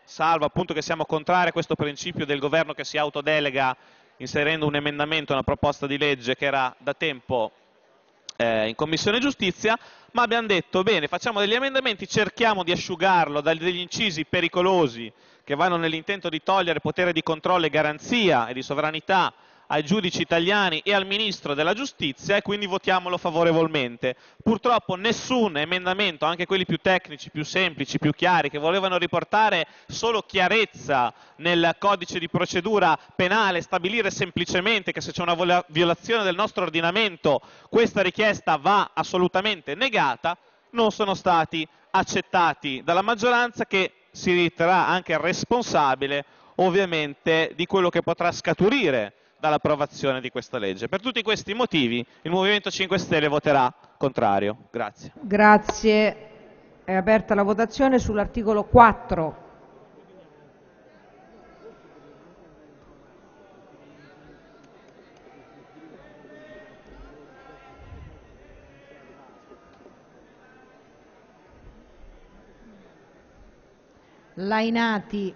salvo appunto che siamo contrari a questo principio del governo che si autodelega inserendo un emendamento, una proposta di legge che era da tempo in Commissione Giustizia, ma abbiamo detto bene, facciamo degli emendamenti, cerchiamo di asciugarlo dagli incisi pericolosi che vanno nell'intento di togliere potere di controllo e garanzia e di sovranità ai giudici italiani e al Ministro della Giustizia e quindi votiamolo favorevolmente. Purtroppo nessun emendamento, anche quelli più tecnici, più semplici, più chiari, che volevano riportare solo chiarezza nel codice di procedura penale, stabilire semplicemente che se c'è una violazione del nostro ordinamento questa richiesta va assolutamente negata, non sono stati accettati dalla maggioranza che si riterrà anche responsabile ovviamente di quello che potrà scaturire dall'approvazione di questa legge. Per tutti questi motivi il Movimento 5 Stelle voterà contrario. Grazie. Grazie. È aperta la votazione sull'articolo 4. Lainati,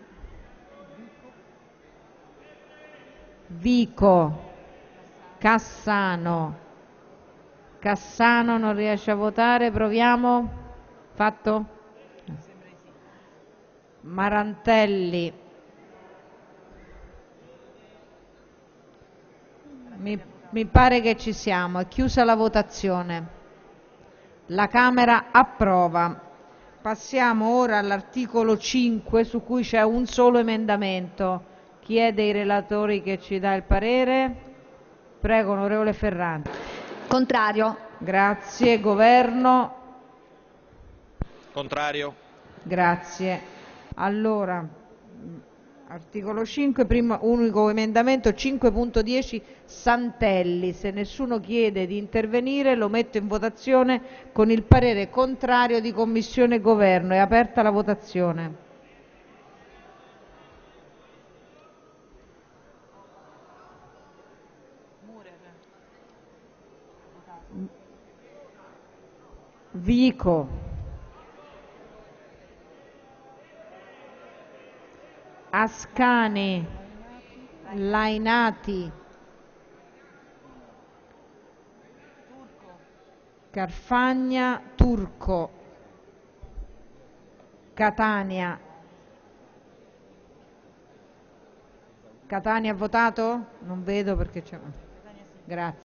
Vico, Cassano. Cassano non riesce a votare, proviamo. Fatto? Marantelli. Mi pare che ci siamo, è chiusa la votazione. La Camera approva. Passiamo ora all'articolo 5 su cui c'è un solo emendamento. Chi è dei relatori che ci dà il parere? Prego, onorevole Ferrante. Contrario. Grazie. Governo? Contrario. Grazie. Allora, articolo 5, primo unico emendamento 5.10 Santelli. Se nessuno chiede di intervenire lo metto in votazione con il parere contrario di Commissione e Governo. È aperta la votazione. Vico. Ascani, Lainati, Carfagna, Turco, Catania. Catania ha votato? Non vedo perché c'è. Grazie.